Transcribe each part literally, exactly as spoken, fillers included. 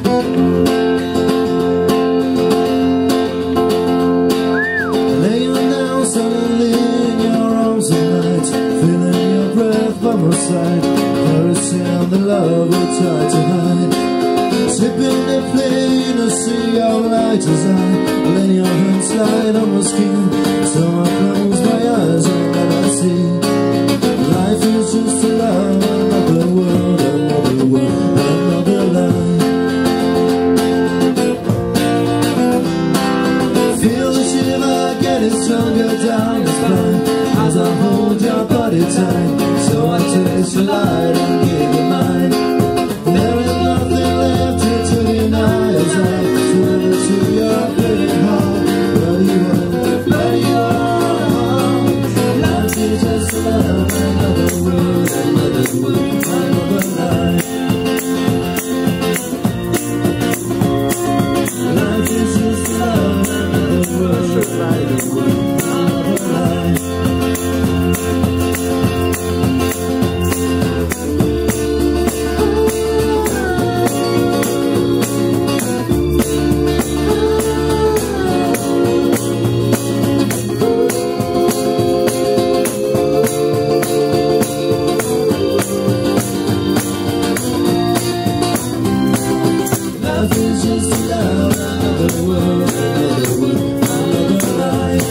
Laying down suddenly in your arms at night, feeling your breath by my side, caressing the love we tried to hide. Sipping the plane, I see your light as I let your hand slide on my skin. So I close my eyes and then I see life is just a love, another world, another world, another life. Feel the shiver getting stronger down the spine as I hold your body tight. So I taste the light and give it mine. There is nothing left here to deny as I turn into your pretty heart. Where you are, where you are. Life is just a love, another world, another world, another life. Life is just a love, another world, another world, another life. Life is just a love, another world, another world, another life.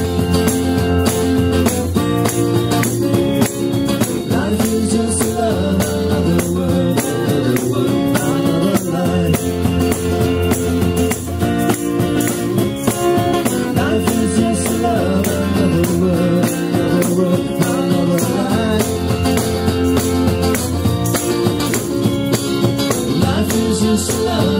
Life is just a love, another world, another world, another life. Life is just a love, another world, another world, another life. Life is just a love.